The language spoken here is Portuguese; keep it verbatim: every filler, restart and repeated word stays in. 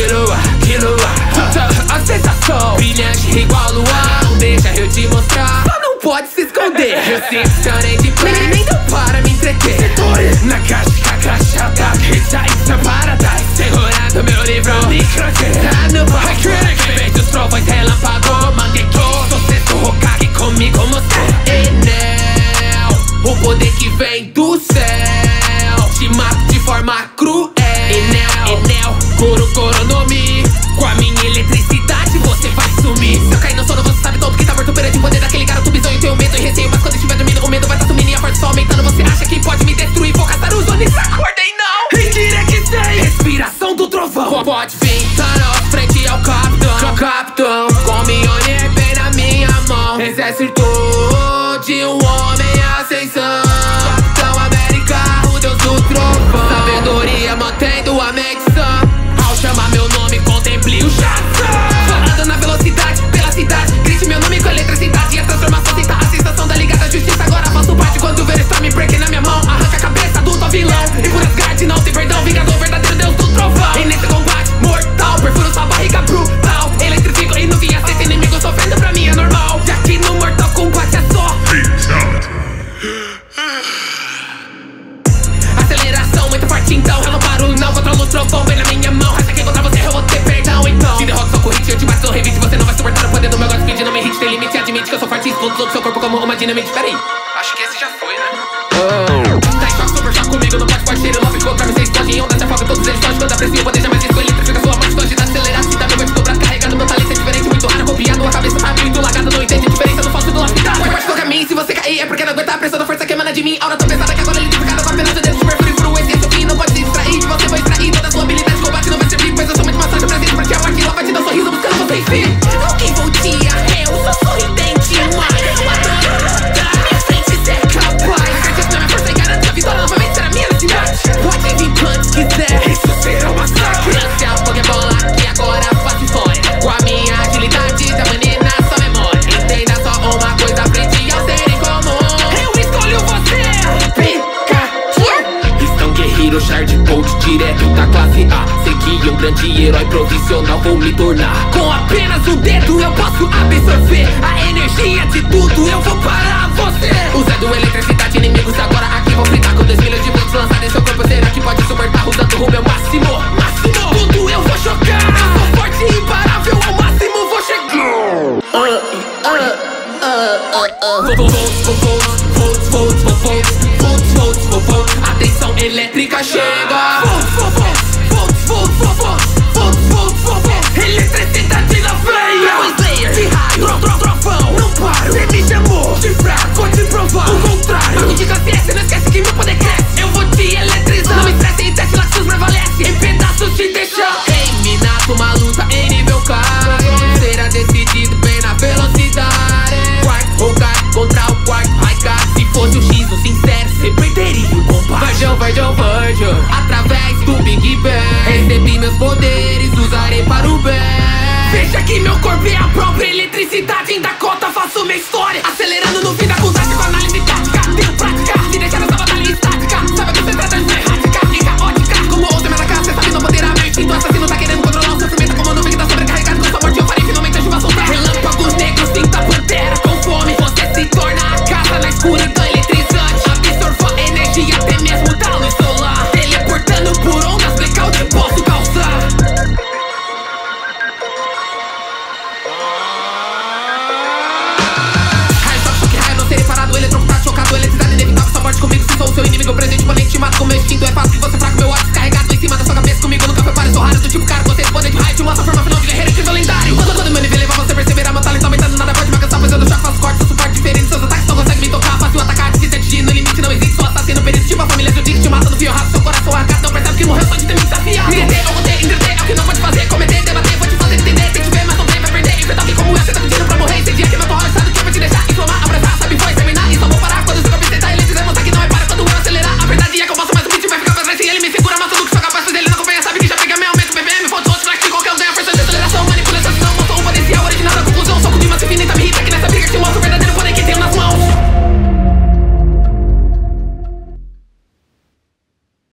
lua, que lua. Puta, a sensação brilhante igual luar. Não deixa eu te mostrar, só não pode se esconder. Eu sempre estarei de pé, nem deu para me entreter. Na caixa, caixa, tá, já está parada. Segurando meu livro, microchip, tá no bar. Vejo os trovões relâmpago, manguetou. Sucesso, Hokage comigo mostrou. Enel, o poder que vem do céu, te mato de forma cruel. Enel, Enel, Kuro Koronomi. Com a minha eletricidade você vai sumir. Se eu cair no sono você sabe todo que tá morto perante o poder daquele garoto bizonho. Tenho medo e receio, mas quando estiver dormindo o medo vai tá sumindo e a força só aumentando. Você acha que pode me destruir? Vou caçar os olhos, acordei não. E diria que tem respiração do trovão. Pode vir, tá na frente ao capitão. Capitão, com Mjolnir bem na minha mão. Exército de um homem em ascensão. Capitão América, o deus do trovão. Sabedoria mantendo a medição. Ao chamar meu nome, contemple o chão. Falando na velocidade, pela cidade. Grite meu nome com eletricidade. E a transformação tenta a sensação da ligada justiça. Agora faço parte quando ver Stormbreaker na minha mão. Arranca a cabeça do teu vilão. E por Asgard não tem perdão. Vingador, verdadeiro deus do trovão. E nesse combate mortal, perfuro sua barriga brutal. Eletrifico e não vinha ser inimigo sofrendo pra mim é normal. E aqui no Mortal Kombat é só aceleração muito forte então. Eu não paro não, controlo o trovão bem na minha mão. Acha que contra você eu vou ter perdão então. Se derrota sua corrente eu te bato, revite. Você não vai suportar o poder do meu Godspeed. Não me hit, tem limite, admite que eu sou forte e explodo todo seu corpo como uma dinamite. Peraí, acho que esse já foi, né? Oh. Tá em choque, super choque comigo, não pode parceiro. Love contra mim, você explode em onda, se afoga todos eles foge. Quando aprecio o poder jamais disco, eletrifica sua morte. Foge da aceleração, meu vai te dobrar, carregado. Meu talento é diferente, muito raro, copiado. A cabeça tá muito lagada, não entende a diferença do falso do lapidado. Vai parte do caminho, se você cair é porque não aguenta a pressão da força que emana de mim. Aura tão pesada que agora eletrificada com apenas o dedo super frio. Furo esse seu fim, não pode se distrair. De você vou extrair toda a sua habilidade de combate, não vai servir. Pois eu sou muito mais forte presente, porque a morte lá vai te dar um sorriso buscando você enfim. Alguém voltia, eu sou sorridente, mas eu adoro da minha frente ser capaz. Acredito na minha força e garanto a vitória novamente será minha na cidade. Pode vir quantos quiser, isso será um massacre. Lance a Pokébola que agora faz história. Com a minha agilidade da menina sua memória. Entenda só uma coisa, frente ao ser em comum. Eu escolho você, Pikachu. Estão guerreiro, Shard Bolt direto da classe A. Sei que um grande herói profissional vou me tornar. Com apenas um dedo eu posso absorver a energia de tudo, eu vou parar você. Usando eletricidade, inimigos agora aqui vão fritar. Com dois milhões de volts lançados em seu corpo, será que pode suportar? Usando o meu máximo, máximo. Tudo eu vou chocar. Eu sou forte e imparável, ao máximo vou chegar. uh, uh, uh, uh, uh. Volts, volts, volts, volts, volts, volts, volts, volts. Atenção elétrica chega. Volts, volts, volts, volts, volts, volts, volts, volts. Eletricidade na veia. Meu Slayer de raio, tro, tro, trovão. Não paro, você me chamou de fraco, vou te provar o contrário. Mago de classe S, não esquece que meu poder cresce. Eu vou te eletrizar, não estresse em teste, laxos prevalece. Em pedaços te deixar. Ei, Minato, uma luta em nível K. Será decidido bem na velocidade. Quark, Hokage contra o Quark, Raikage. Se fosse o X, o sincero, você perderia o combate. Virgil, Virgil, Virgil. Através do Big Bang recebi meus poderes, usarei para o bem. Veja que meu corpo é a própria eletricidade. Em Dakota faço minha história, acelerando no fim da contagem com análise tática. Tenho prática, se deixar essa batalha estática. Sabe que você trata de ser errática e caótica. Como outra minha casa, você sabe não poderá meu instinto assassino tá querendo controlar o sofrimento. Como nuvem que tá sobrecarregado com sua morte, eu farei finalmente a chuva soltar. Relâmpagos negros, tinta pantera com fome. Você se torna a casa na escuridão eletrizante. Absorva a energia até mesmo da luz solar. Teleportando por ondas, blackout posso causar. Eletrocutado, chocado, eletricidade inevitável. Sua morte comigo, se sou o seu inimigo presente, imponente, te mato com meu instinto. É fácil que você fraco, meu ódio descarregado em cima da sua cabeça. Comigo nunca foi para, sou raro do tipo cara. Você responde de raio, te mostra a forma final de guerreiro, incrível lendário.